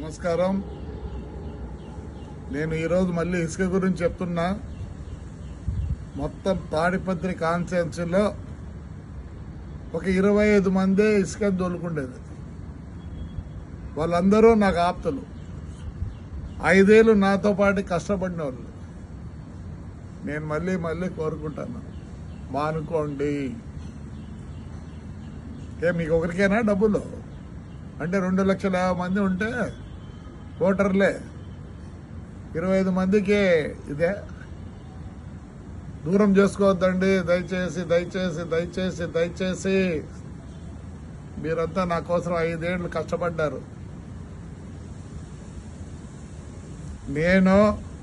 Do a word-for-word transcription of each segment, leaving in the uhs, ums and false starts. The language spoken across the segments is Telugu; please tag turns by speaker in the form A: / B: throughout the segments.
A: నమస్కారం. నేను ఈరోజు మళ్ళీ ఇసుక గురించి చెప్తున్నా. మొత్తం తాడిపత్రి కాన్స్టిట్యున్సీలో ఒక ఇరవై ఐదు మందే ఇసుక దొలుకుండేది. వాళ్ళందరూ నాకు ఆప్తులు, ఐదేళ్ళు నాతో పాటు కష్టపడిన వాళ్ళు. నేను మళ్ళీ మళ్ళీ కోరుకుంటాను, మానుకోండి. ఏ మీకు ఒకరికైనా డబ్బులు అంటే రెండు లక్షల యాభై మంది ఉంటే ఓటర్లే, ఇరవై ఐదు మందికి ఇదే. దూరం చేసుకోవద్దండి దయచేసి దయచేసి దయచేసి దయచేసి. మీరంతా నా కోసం ఐదేళ్లు కష్టపడ్డారు. నేను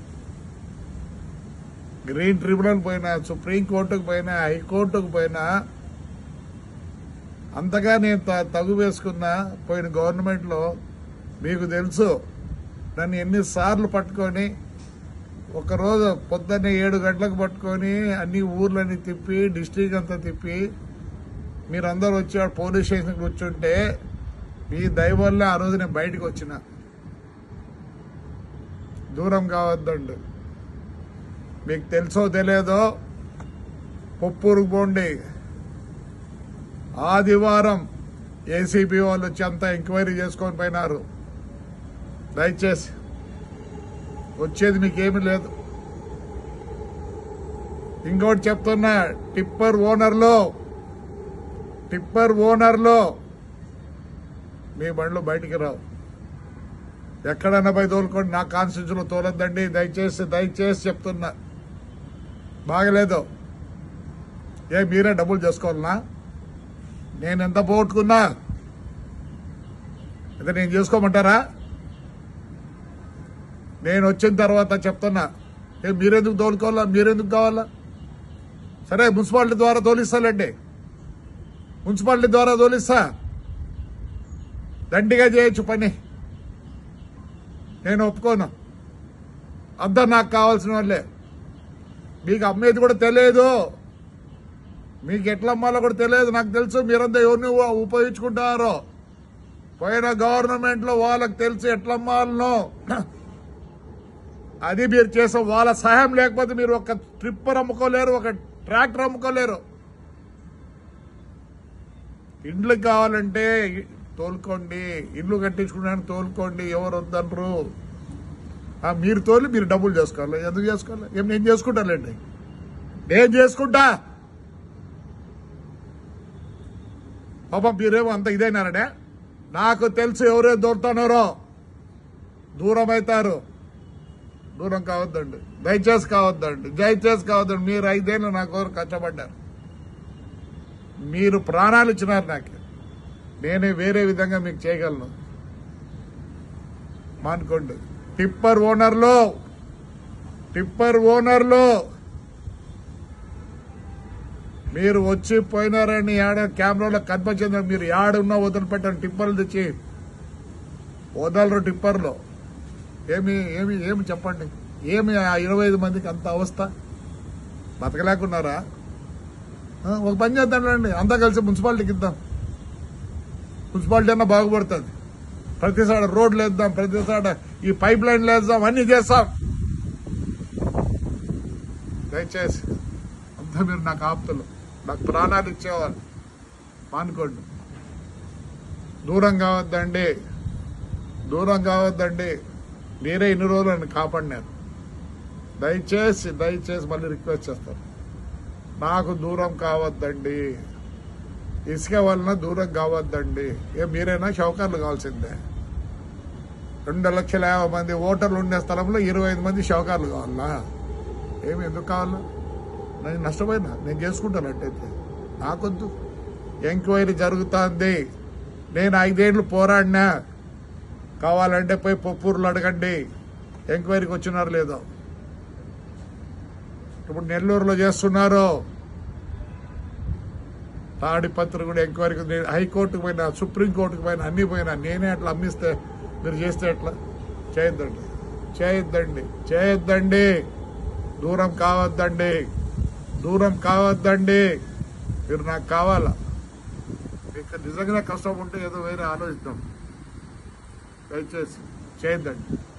A: గ్రీన్ ట్రిబ్యునల్ పోయినా, సుప్రీంకోర్టుకు పోయినా, హైకోర్టుకు పోయినా, అంతగా నేను తగు వేసుకున్నా. పోయిన గవర్నమెంట్లో మీకు తెలుసు, నన్ను ఎన్నిసార్లు పట్టుకొని ఒకరోజు పొద్దున్నే ఏడు గంటలకు పట్టుకొని అన్ని ఊర్లన్నీ తిప్పి, డిస్ట్రిక్ట్ అంతా తిప్పి, మీరందరూ వచ్చి పోలీస్ స్టేషన్కి కూర్చుంటే మీ దయ వల్ల ఆ రోజు నేను బయటకు వచ్చిన. దూరం కావద్దండి. మీకు తెలుసో తెలియదో పొప్పూరుకు పోండి. ఆదివారం ఏసీబీ వాళ్ళు వచ్చి అంతా ఎంక్వైరీ చేసుకొని పోయినారు. దయచేసి వచ్చేది మీకేమీ లేదు. ఇంకోటి చెప్తున్నా, టిప్పర్ ఓనర్లో టిప్పర్ ఓనర్లో మీ బండ్లు బయటికి రావు. ఎక్కడన్నా పోయి తోలుకోండి, నా కాన్స్టిట్యూన్సీలో తోలొద్దండి దయచేసి దయచేసి చెప్తున్నా. బాగలేదు. ఏ మీరే డబ్బులు చేసుకోవాలనా? నేను ఎంత పోగొట్టుకున్నా అయితే నేను చేసుకోమంటారా? నేను వచ్చిన తర్వాత చెప్తున్నా, ఏ మీరెందుకు తోలుకోవాలా, మీరెందుకు కావాలా? సరే మున్సిపాలిటీ ద్వారా తోలిస్తాలండి, మున్సిపాలిటీ ద్వారా తోలిస్తా, దండిగా చేయొచ్చు పని. నేను ఒప్పుకోను. అంతా నాకు కావాల్సిన వాళ్ళే. మీకు అమ్మేది కూడా తెలియదు, మీకు ఎట్లా అమ్మాలో కూడా తెలియదు. నాకు తెలుసు మీరంతా ఎవరిని ఉపయోగించుకుంటారో. పోయిన గవర్నమెంట్ లో వాళ్ళకి తెలుసు ఎట్లా అమ్మాలనో. అది మీరు చేసే వాళ్ళ సహాయం లేకపోతే మీరు ఒక ట్రిప్పర్ అమ్ముకోలేరు, ఒక ట్రాక్టర్ అమ్ముకోలేరు. ఇండ్లు కావాలంటే తోలుకోండి, ఇల్లు కట్టించుకున్నాను తోలుకోండి, ఎవరు వద్దనరు. మీరు తోలి మీరు డబ్బులు చేసుకోవాలి. ఎందుకు చేసుకోవాలి? ఏం నేను చేసుకుంటానండి, నేను చేసుకుంటా. పాపం మీరేమో అంత ఇదైనారనే. నాకు తెలుసు ఎవరే దొరుకుతున్నారో. దూరం అవుతారు. దూరం కావద్దండి, దయచేసి కావద్దండి, దయచేసి కావద్దండి. మీరు ఐదేళ్ళు నా కోరు కష్టపడ్డారు, మీరు ప్రాణాలు ఇచ్చినారు నాకు. నేనే వేరే విధంగా మీకు చేయగలను. మానుకోండి. టిప్పర్ ఓనర్లో టిప్పర్ ఓనర్లో మీరు వచ్చి పోయినారని ఆడ కెమెరాలో కనిపించింది. మీరు ఆడున్నా వదిలిపెట్టండి. టిప్పర్లు తెచ్చి వదలరు టిప్పర్లో. ఏమి ఏమి ఏమి చెప్పండి, ఏమి ఆ ఇరవై ఐదు మందికి అంత అవస్థ? బతకలేకున్నారా? ఒక పని చేద్దాండి, అంతా కలిసి మున్సిపాలిటీకి ఇద్దాం. మున్సిపాలిటీ అన్నా బాగుపడుతుంది. ప్రతిసాడ రోడ్లు వేద్దాం, ప్రతిసాడ ఈ పైప్ లైన్లు వేద్దాం, అన్ని చేస్తాం. దయచేసి అంతా మీరు నాకు ఆప్తులు, నాకు ప్రాణాలు ఇచ్చేవాళ్ళు. మానుకోండి. దూరం కావద్దండి, దూరం కావద్దండి. మీరే ఇన్ని రోజులు నన్ను కాపాడినారు. దయచేసి దయచేసి మళ్ళీ రిక్వెస్ట్ చేస్తాను, నాకు దూరం కావద్దండి. ఇసుక వలన దూరం కావద్దండి. ఏ మీరైనా షౌకర్లు కావాల్సిందే. రెండు లక్షల యాభై మంది ఓటర్లు ఉండే స్థలంలో ఇరవై ఐదు మంది షౌకర్లు కావాలా? ఏమి ఎందుకు కావాలా? నేను నష్టపోయినా, నేను చేసుకుంటాను. అట్టయితే నాకొద్దు. ఎంక్వైరీ జరుగుతుంది. నేను ఐదేళ్లు పోరాడినా. కావాలంటే పోయి పొప్పూరులో అడగండి ఎంక్వైరీకి వచ్చినారు లేదో. ఇప్పుడు నెల్లూరులో చేస్తున్నారు. తాడిపత్రి కూడా ఎంక్వైరీకి, హైకోర్టుకు పోయినా, సుప్రీంకోర్టుకు పోయినా, అన్ని పోయినా. నేనే అట్లా అమ్మిస్తే మీరు చేస్తే ఎట్లా? చేయొద్దండి, చేయొద్దండి, చేయొద్దండి. దూరం కావద్దండి, దూరం కావద్దండి. మీరు నాకు కావాలా? మీకు నిజంగా కష్టం ఉంటే ఏదో వేరే ఆలోచిద్దాం దయచేసి. చేయొద్దండి.